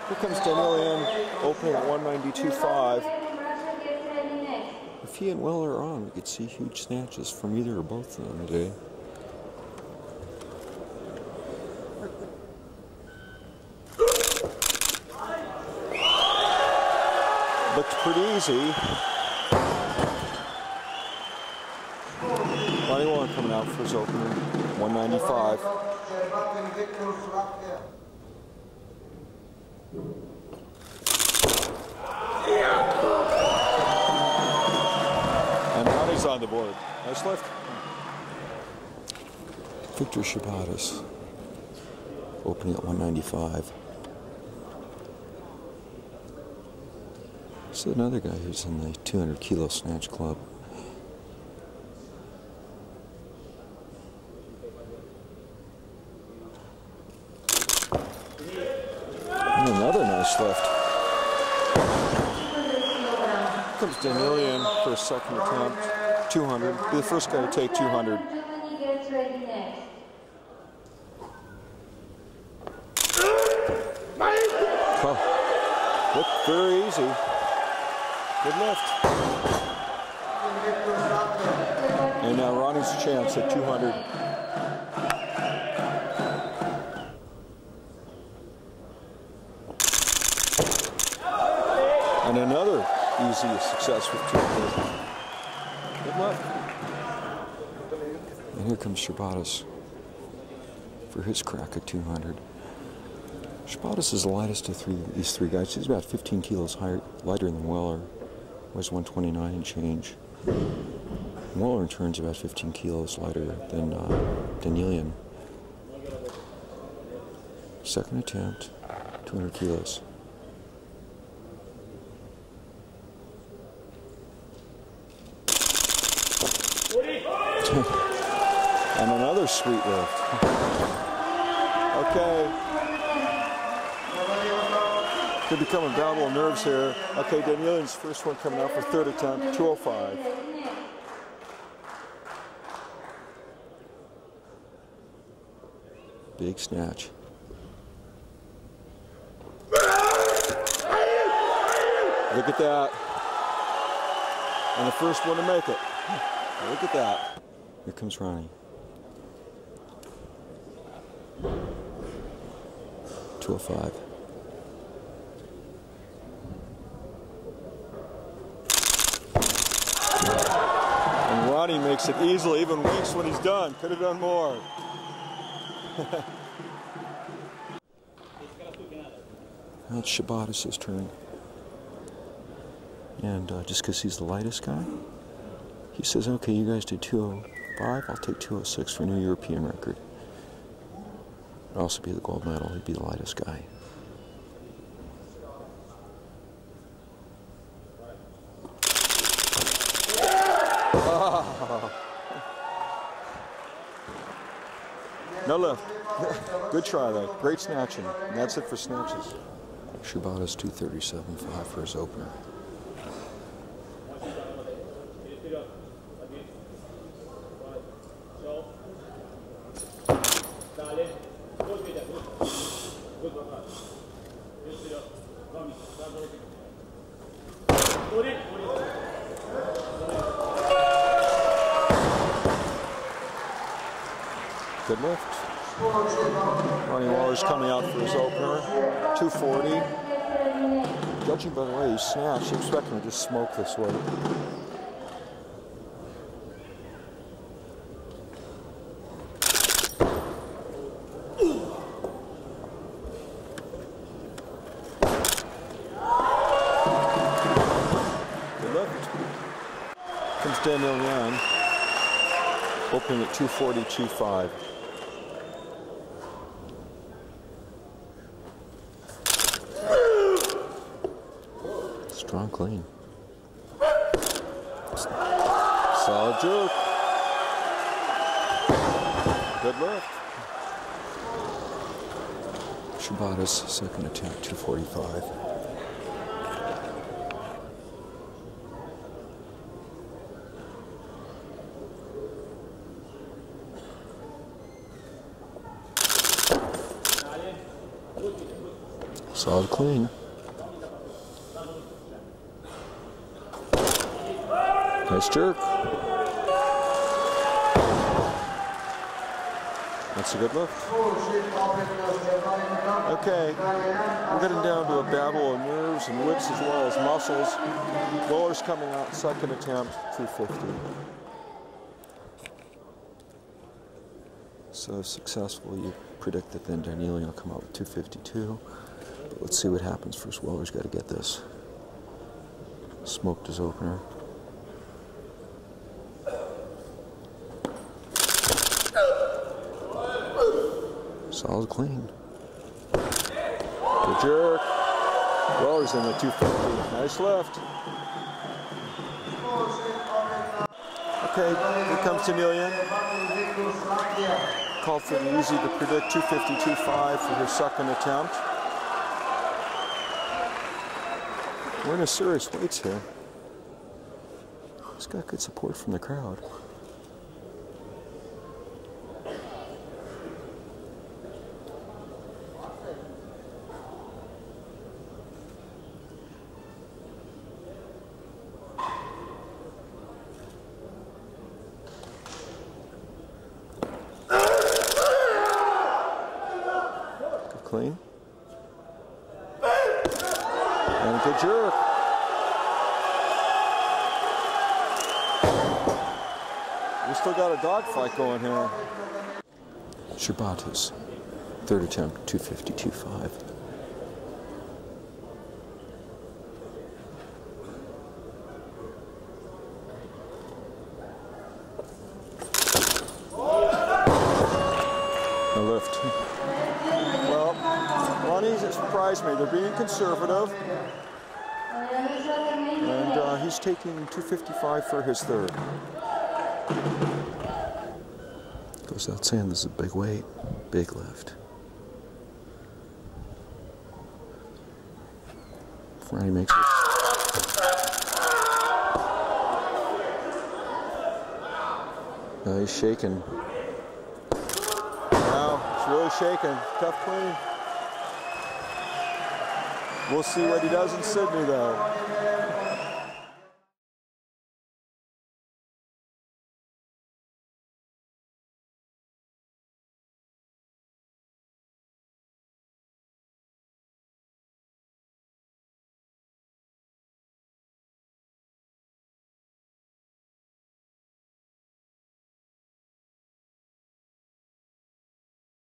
Here comes Danielyan opening at 192.5. If he and Will are on, we could see huge snatches from either or both of them today. Looked pretty easy. Ronnie Warren coming out for his opener, 195. And Ronnie's on the board. Nice lift. Victor Scerbatihs opening at 195. This is another guy who's in the 200 kilo snatch club. And another nice lift. Here comes Danielyan for his second attempt. 200. Be the first guy to take 200. Oh, looked very easy. Good lift. And now Ronnie's chance at 200. And another easy success with 200. Good luck. And here comes Scerbatihs for his crack at 200. Scerbatihs is the lightest of these three guys. He's about 15 kilos lighter than Weller. Weighs 129 and change. Weller in turn is about 15 kilos lighter than Danielyan. Second attempt, 200 kilos. And another sweet lift. Okay. Could become a battle of nerves here. Okay, Danielyan's first one coming out for third attempt, 205. Big snatch. Look at that. And the first one to make it. Look at that. Here comes Ronnie. 205. And Ronnie makes it easily, even winks when he's done. Could have done more. Now it's Scerbatihs' turn. And just because he's the lightest guy, he says, okay, you guys did 205, I'll take 206 for a new European record. I'll also be the gold medal, he'd be the lightest guy. Oh. No lift. Good try though, great snatching. And that's it for snatches. Scerbatihs 237.5 for his opener. Good lift. Ronnie Waller's coming out for his opener, 240. Judging by the way he snatched, you expect him to just smoke this way. Good lift. Comes Danielyan, opening at 240.25. Strong clean. Solid jerk. Good lift. Scerbatihs, second attempt, 245. Solid clean. Nice jerk. That's a good lift. Okay, we're getting down to a battle of nerves and wits as well as muscles. Bowler's coming out, second attempt, 250. So if successful, you predict that then Danielyan will come out with 252. But let's see what happens first. Weller's got to get this. Smoked his opener. Solid clean. Good jerk. Weller's in the 250. Nice lift. Okay, here comes Danielyan. Called for the easy to predict 250-2.5 for his second attempt. We're in a serious weights here. He's got good support from the crowd. Clean. And a good jerk. We still got a dogfight going here. Scerbatihs, third attempt, 250-2.5. A lift. Well, Ronnie's surprised me. They're being conservative. And he's taking 255 for his third. Goes without saying, this is a big weight, big lift. Ronnie makes it. He's shaking. It's really shaking. Tough clean. We'll see what he does in Sydney, though.